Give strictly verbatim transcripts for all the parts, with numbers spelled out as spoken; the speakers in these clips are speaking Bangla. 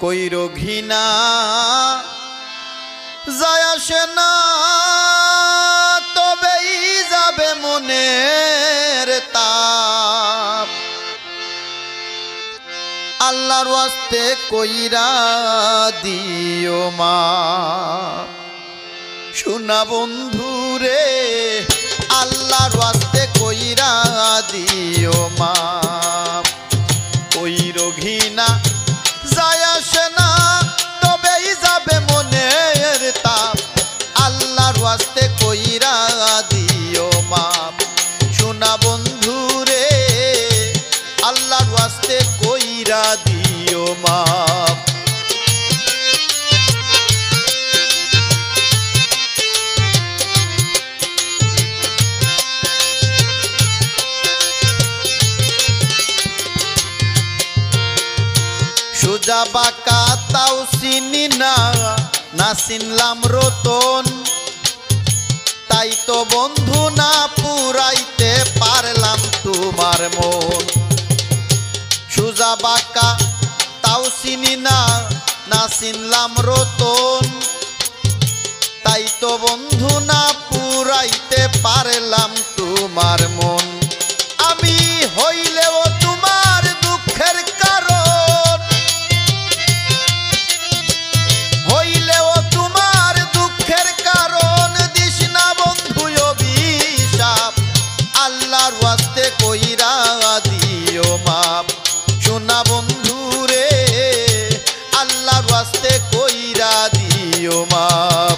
কইরো ঘৃণা যায় আসে না তবেই যাবে মনের তাপ আল্লাহর ওয়াস্তে কইরা দিও মা শোনা বন্ধু রে আল্লাহর ওয়াস্তে কইরা দিও মা কইরো ঘৃণা যায় আসে না তবেই যাবে মনের তাপ আল্লাহর ওয়াস্তে কইরা দিও মা শোনা বন্ধু রে আল্লাহর ওয়াস্তে কইরা দিও মা সোজা বাঁকা তাও চিনি না না চিনলাম রতন তাই তো বন্ধু না পুরাইতে পারলাম তোমার মন সোজা বাঁকা তাও চিনি না না চিনলাম রতন তাই তো বন্ধু না পুরাইতে পারলাম তোমার মন আমি হইলেও তোমার দুঃখের কারণ হইলেও তোমার দুঃখের কারণ দিস না বন্ধু অভিশাপ আল্লাহর ওয়াস্তে কইরা দিও মাপ শোনা বন্ধু রে আল্লাহর ওয়াস্তে কইরা দিও মাপ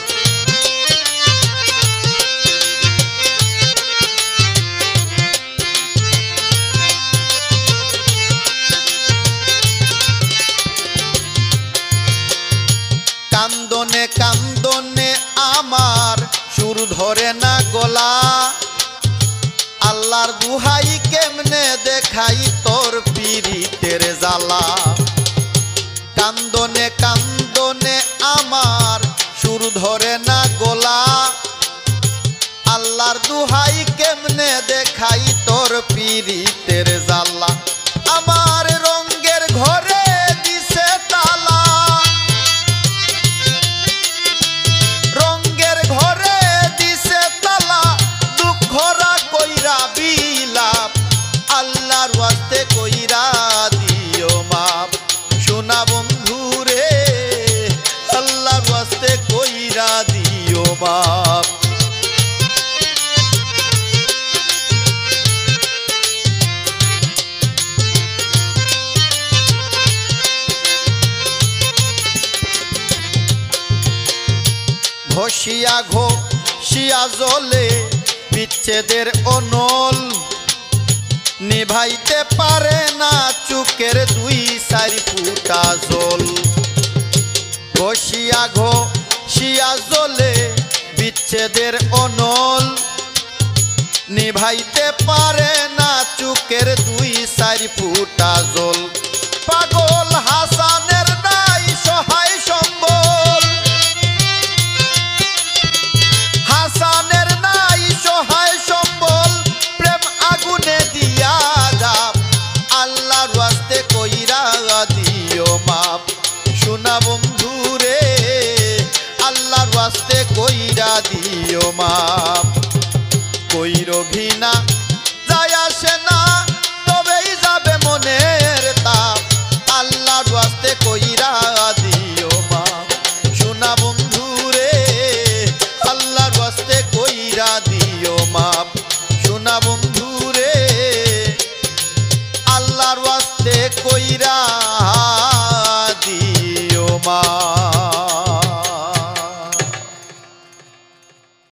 কান্দনে কান্দনে আমার সুর ধরে না গলা আল্লাহর দুহাই কেমনে দেখাই তোর পীড়িতের জ্বালা কান্দনে কান্দনে আমার সুর ধরে না গলা আল্লাহর দুহাই কেমনে দেখাই তোর পীড়িতের জ্বালা আমার রঙ্গের ঘরে দিছে তালা রঙ্গের ঘরে দিছে তালা দুঃখরা কইরা বিলাপ আল্লাহর ওয়াস্তে কইরা দিও মাপ শোনা বন্ধু রে আল্লাহর ওয়াস্তে কইরা দিও মাপ ঘষিয়া ঘষিয়া জলে বিচ্ছেদের অনল নিভাইতে পারে না চুকের দুই চারি ফুটা জল ঘষিয়া ঘষিয়া জলে বিচ্ছেদের অনল নিভাইতে পারে না চুকের দুই চারি ফুটা জল পাগল হাসানের নাই সহায় সম্বল হাসানের নাই সহায় সম্বল প্রেম আগুনে দিয়া দাপ আল্লাহর ওয়াস্তে কইরা দিও মাপ শোনা বন্ধু রে আল্লাহর ওয়াস্তে কইরা দিও মাপ কইরো ঘৃণা